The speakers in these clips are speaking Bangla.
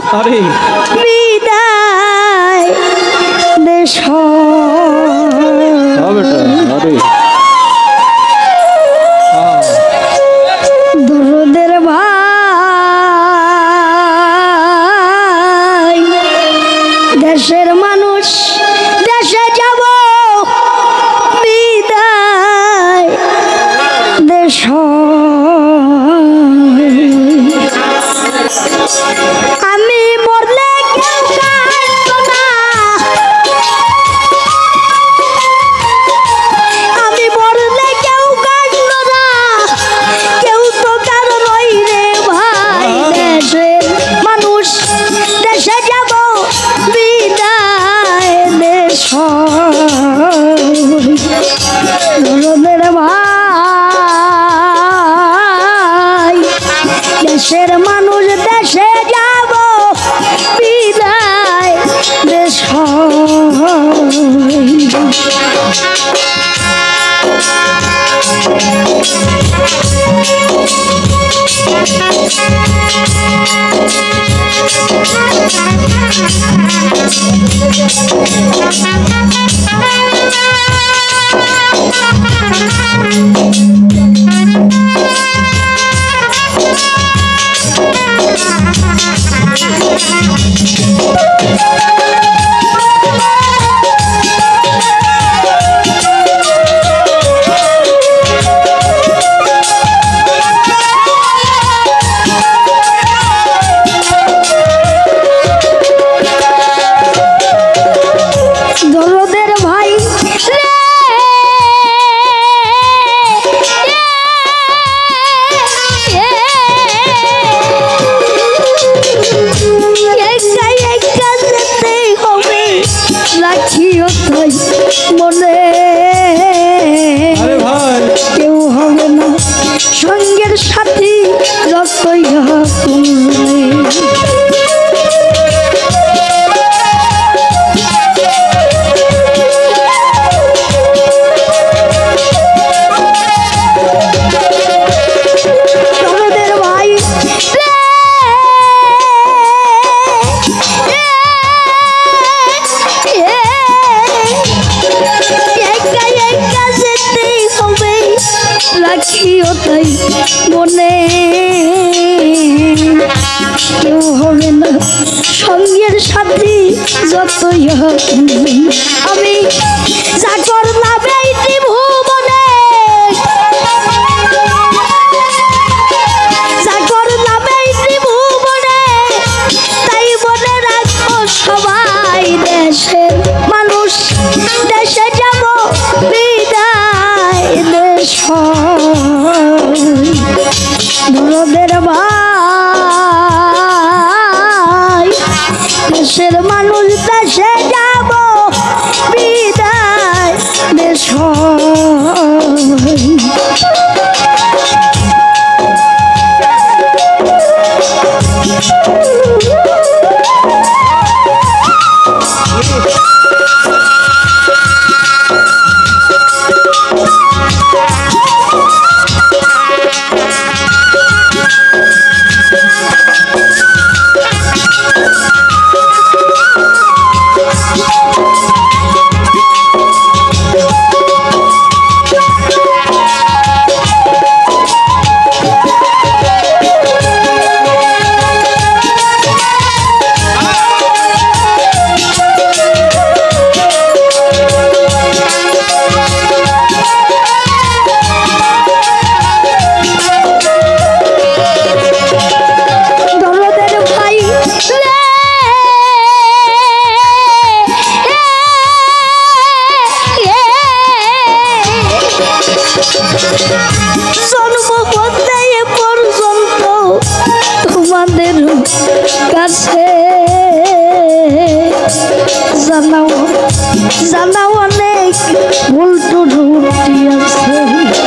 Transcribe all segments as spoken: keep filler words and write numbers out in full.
আরে বিদায় দেশ বেটা আরে দরদের ভাই দেশের মানুষ দেশে যাব বিদায় দেশ আমি মরলে কেউ কাঁদতো না, আমি মরলে কেউ কাঁদতো না, কেউ তো কারো নই রে ভাই। দেশের মানুষ দেশে যাব বিদায় দেশ দরদের ভাই দেশের মানুষ দেশে যাব বিদায় দেশ দরদের ভাই রে একা একা যেতে হবে রাখিও তাই মনে, আরে ভাই কেউ হবে না সঙ্গের সাথী যতই তুমি দরদের ভাই রে একা একা যেতেই হবে রাখিও তাই মনে, কেউ হবে না সঙ্গের সাথী যতই হোক। আমি যা করলাম এই ত্রিভুবনে, যা করলাম এই ত্রিভুবনে, তাই মনে রাখো সবাই। দেশের মানুষ দেশে যাব বিদায় দেশ দরদের ভাই দেশের মানুষ দেশে যাব বিদায় দেশ জন্ম হতে এ পর্যন্ত তোমাদের কাছে জানাও জানাও অনেক ভুল ত্রুটি আছে।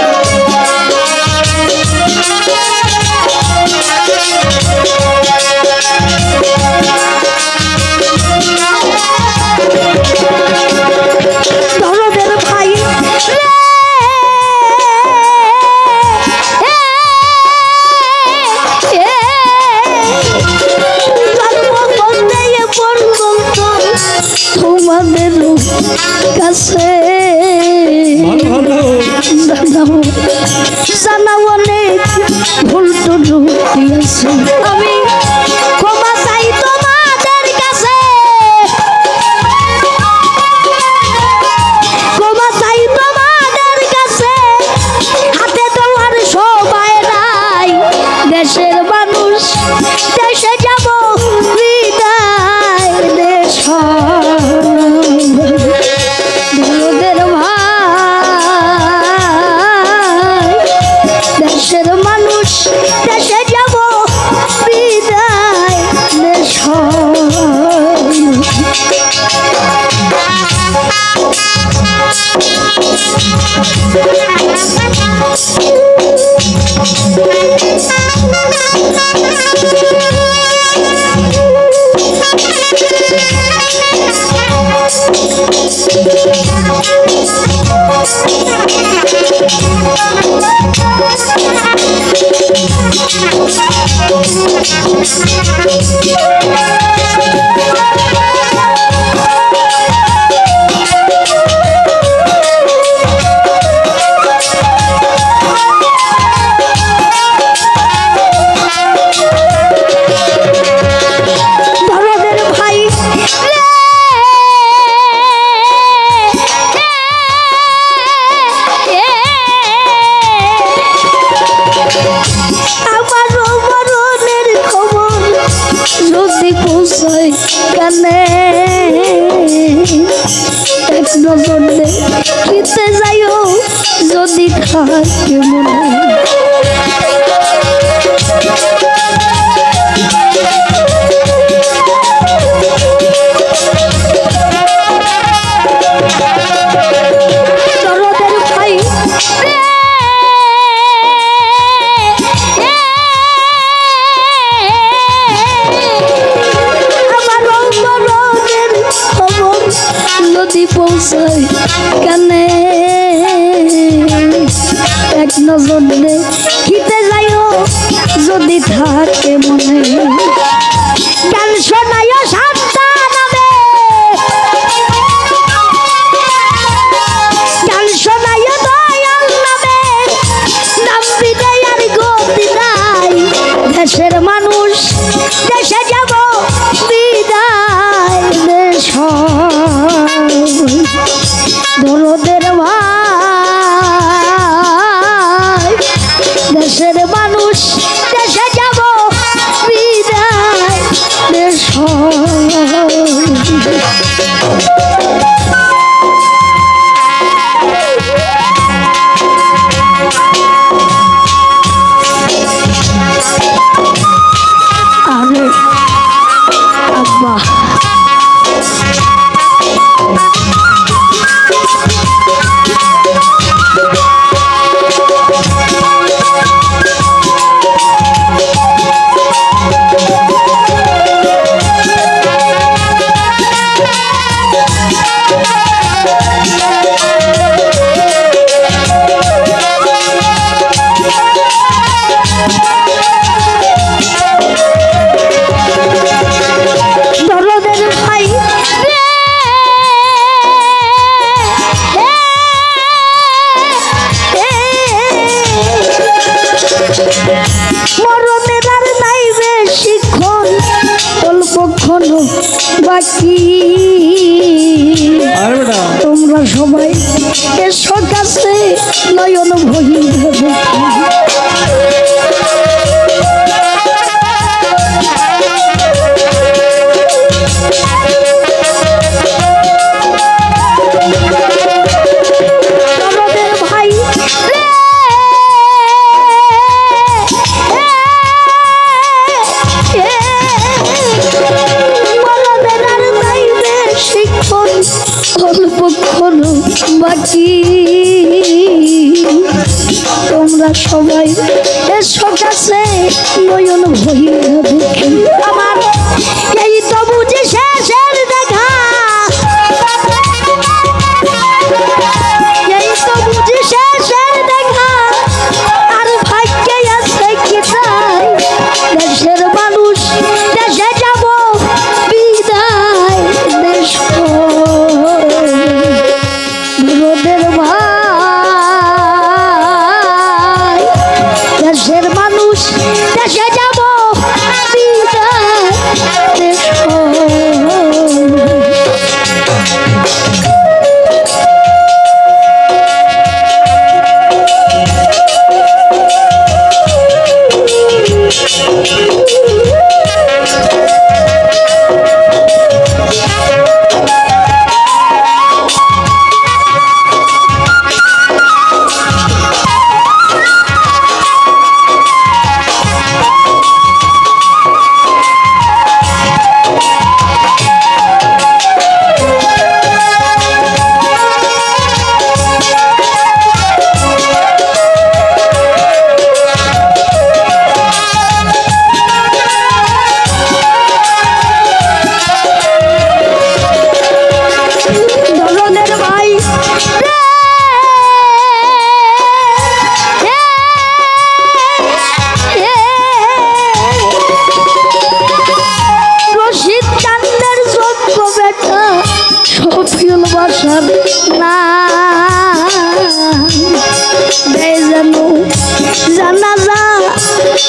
দরদের ভাই জন্ম ভালো কাছে জানাও জানাও অনেক ভুল তো ঢুকিয়েছে আমি ক্ষমা চাই তোমাদের কাছে ক্ষমা চাই তোমাদের কাছে হাতে তোমার সবাই নাই দেশের মানুষ দেশে যাব বিদায় দেশ ভাই দেশের মানুষ দেশে যাব বিদায় দেশ কানে এক নজর দেখিতে যাইও যদি থাকে মনে দরদের ভাই যদি পৌঁছায় কানে এক নজর দেখিতে যাইও যদি থাকে মনে গান শোনাইও শান্তা নামে গান শোনাইও দয়াল নামে নাম বিদায় আর গতি নাই দেশের মানুষ দেশে যাব বিদায় দেশ দরদের ভাই দেশের মানুষ দেশে যাব বিদায় দেশ আরে আব্বা বাকি তোমরা সবাই এসো কাছে নয়ন ভহি বাকি তোমরা সবাই এসো কাছে নয়ন ভহি দেখি আমার এই তো বুঝি শেষের দেখা এই তো বুঝি শেষের দেখা আর ভাগ্যে আছে কি তাই দেশের মানুষ দেশে যাব বিদায় দেশ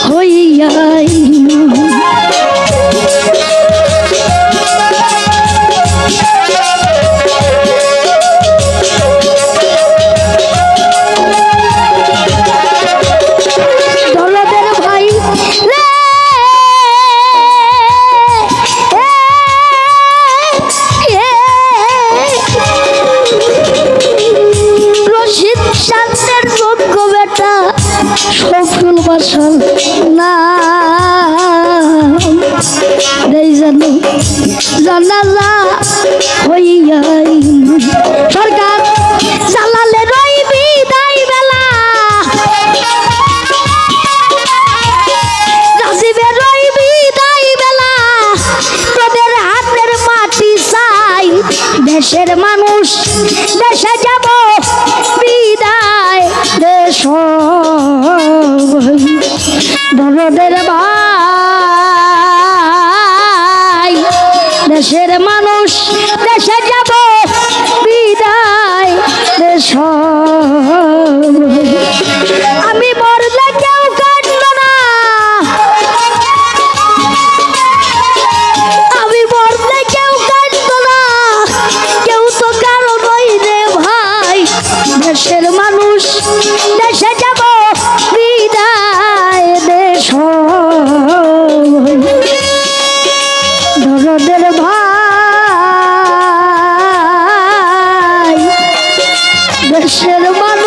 হইয়াই দরদের ভাই রে রশিদ শান্তের যোগ্য বেটা সফল বাসন না জানো জানালা হইয়াই সরকার জালালে রই বিদায় বেলা রাজীবে রই বিদায় বেলা তোদের হাতের মাটি চাই দেশের মানুষ দেশে যাব বিদায় দেশ দরদের ভাই দেশের মানুষ দেশে যাব বিদায় দেশ আমি মরলে কেউ কাটল না আমি মরলে কেউ কাটল না কেউ তো কারো নই রে ভাই দেশের মানুষ দেশে যাব বিদায় দেশ দরদের ভাই দেশের মানুষ